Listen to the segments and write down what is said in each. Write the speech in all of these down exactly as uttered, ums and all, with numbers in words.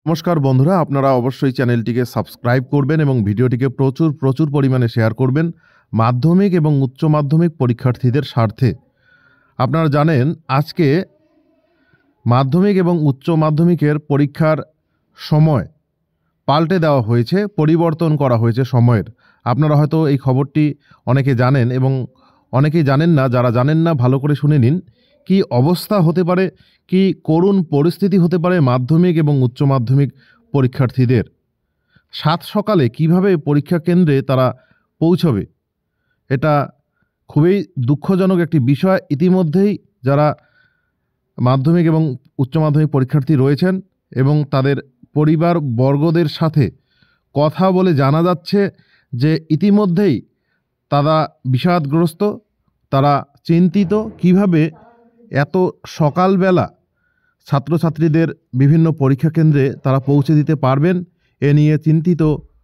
নমস্কার বন্ধুরা, আপনারা অবশ্যই চ্যানেলটিকে সাবস্ক্রাইব করবেন এবং ভিডিওটিকে প্রচুর প্রচুর পরিমাণে শেয়ার করবেন মাধ্যমিক এবং উচ্চ মাধ্যমিক পরীক্ষার্থীদের স্বার্থে। আপনারা জানেন আজকে মাধ্যমিক এবং উচ্চ মাধ্যমিকের পরীক্ষার সময় পাল্টে দেওয়া হয়েছে, পরিবর্তন করা হয়েছে সময়ের। আপনারা হয়তো এই খবরটি অনেকে জানেন এবং অনেকেই জানেন না। যারা জানেন না ভালো করে শুনে নিন, কি অবস্থা হতে পারে, কি করুণ পরিস্থিতি হতে পারে মাধ্যমিক এবং উচ্চ মাধ্যমিক পরীক্ষার্থীদের। সাত সকালে কিভাবে পরীক্ষা কেন্দ্রে তারা পৌঁছবে, এটা খুবই দুঃখজনক একটি বিষয়। ইতিমধ্যেই যারা মাধ্যমিক এবং উচ্চ মাধ্যমিক পরীক্ষার্থী রয়েছেন এবং তাদের পরিবার বর্গদের সাথে কথা বলে জানা যাচ্ছে যে ইতিমধ্যেই তারা বিষাদগ্রস্ত, তারা চিন্তিত কিভাবে এত সকালবেলা ছাত্রছাত্রীদের বিভিন্ন পরীক্ষা কেন্দ্রে তারা পৌঁছে দিতে পারবেন, এ নিয়ে চিন্তিত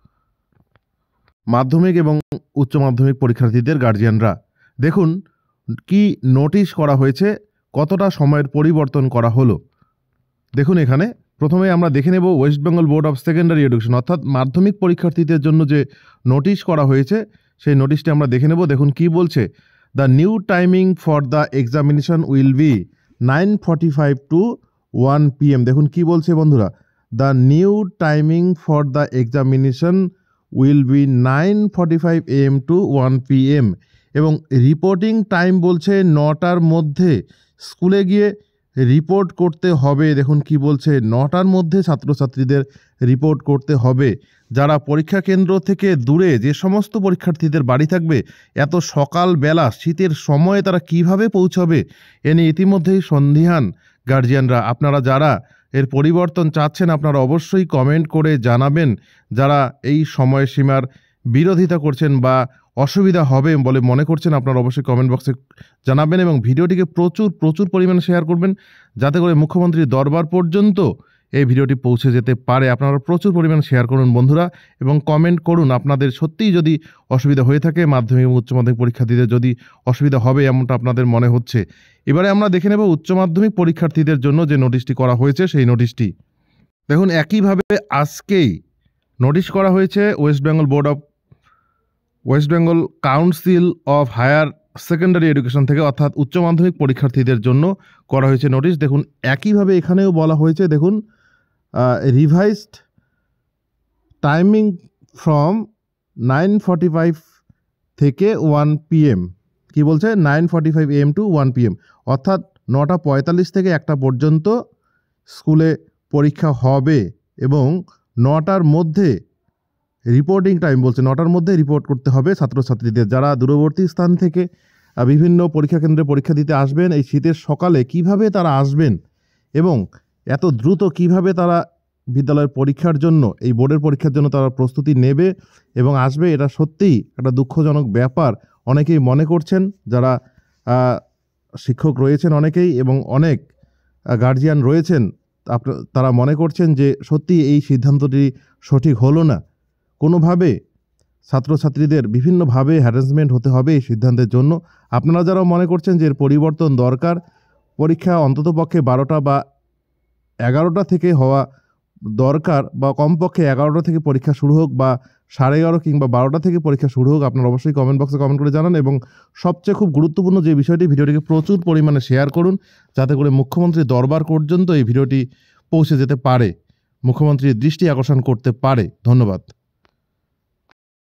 মাধ্যমিক এবং উচ্চ মাধ্যমিক পরীক্ষার্থীদের গার্জিয়ানরা। দেখুন কি নোটিশ করা হয়েছে, কতটা সময়ের পরিবর্তন করা হলো। দেখুন এখানে প্রথমে আমরা দেখে নেব West Bengal board of secondary education অর্থাৎ মাধ্যমিক পরীক্ষার্থীদের জন্য যে নোটিশ করা হয়েছে সেই নোটিশটি আমরা দেখে নেব। দেখুন কি বলছে, the new timing for the examination will be nine forty five to one P M. দেখুন কি বলছে বন্ধুরা, the new timing for the examination will be nine forty five A M to one P M এবং reporting time বলছে নটার মধ্যে স্কুলে গিয়ে রিপোর্ট করতে হবে। দেখুন কি বলছে, নটার মধ্যে ছাত্রছাত্রীদের রিপোর্ট করতে হবে। যারা পরীক্ষা কেন্দ্র থেকে দূরে যে সমস্ত পরীক্ষার্থীদের বাড়ি থাকবে, এত সকালবেলা শীতের সময়ে তারা কিভাবে পৌঁছাবে এ নিয়ে ইতিমধ্যেই সন্দিহান গার্জিয়ানরা। আপনারা যারা এর পরিবর্তন চাচ্ছেন আপনারা অবশ্যই কমেন্ট করে জানাবেন। যারা এই সময়সীমার বিরোধিতা করছেন বা অসুবিধা হবে বলে মনে করছেন আপনারা অবশ্যই কমেন্ট বক্সে জানাবেন এবং ভিডিওটিকে প্রচুর প্রচুর পরিমাণে শেয়ার করবেন যাতে করে মুখ্যমন্ত্রীর দরবার পর্যন্ত এই ভিডিওটি পৌঁছে যেতে পারে। আপনারা প্রচুর পরিমাণে শেয়ার করুন বন্ধুরা এবং কমেন্ট করুন আপনাদের সত্যিই যদি অসুবিধা হয়ে থাকে, মাধ্যমিক এবং উচ্চ মাধ্যমিক পরীক্ষার্থীদের যদি অসুবিধা হবে এমনটা আপনাদের মনে হচ্ছে। এবারে আমরা দেখে নেব উচ্চ মাধ্যমিক পরীক্ষার্থীদের জন্য যে নোটিশটি করা হয়েছে সেই নোটিশটি। দেখুন একইভাবে আজকেই নোটিশ করা হয়েছে West Bengal board of West Bengal council of higher secondary education থেকে, অর্থাৎ উচ্চ মাধ্যমিক পরীক্ষার্থীদের জন্য করা হয়েছে নোটিশ। দেখুন একইভাবে এখানেও বলা হয়েছে, দেখুন revised timing from nine forty five থেকে ওয়ান পি এম। কী বলছে, nine forty five A M to one P M, অর্থাৎ নটা পঁয়তাল্লিশ থেকে একটা পর্যন্ত স্কুলে পরীক্ষা হবে এবং নটার মধ্যে রিপোর্টিং টাইম বলছে নটার মধ্যে রিপোর্ট করতে হবে ছাত্রছাত্রীদের। যারা দূরবর্তী স্থান থেকে বিভিন্ন পরীক্ষা কেন্দ্রে পরীক্ষা দিতে আসবেন এই শীতের সকালে কিভাবে তারা আসবেন এবং এত দ্রুত কিভাবে তারা বিদ্যালয়ের পরীক্ষার জন্য, এই বোর্ডের পরীক্ষার জন্য তারা প্রস্তুতি নেবে এবং আসবে, এটা সত্যিই একটা দুঃখজনক ব্যাপার অনেকেই মনে করছেন। যারা শিক্ষক রয়েছেন অনেকেই এবং অনেক গার্জিয়ান রয়েছেন, তারা মনে করছেন যে সত্যি এই সিদ্ধান্তটি সঠিক হলো না। কোনোভাবে ছাত্রছাত্রীদের বিভিন্নভাবে হ্যারাসমেন্ট হতে হবে এই সিদ্ধান্তের জন্য। আপনারা যারা মনে করছেন যে এর পরিবর্তন দরকার, পরীক্ষা অন্ততপক্ষে বারোটা বা এগারোটা থেকে হওয়া দরকার বা কমপক্ষে এগারোটা থেকে পরীক্ষা শুরু হোক বা সাড়ে এগারো কিংবা বারোটা থেকে পরীক্ষা শুরু হোক, আপনারা অবশ্যই কমেন্ট বক্সে কমেন্ট করে জানান এবং সবচেয়ে খুব গুরুত্বপূর্ণ যে বিষয়টি, ভিডিওটিকে প্রচুর পরিমাণে শেয়ার করুন যাতে করে মুখ্যমন্ত্রীর দরবার পর্যন্ত এই ভিডিওটি পৌঁছে যেতে পারে, মুখ্যমন্ত্রীর দৃষ্টি আকর্ষণ করতে পারে। ধন্যবাদ।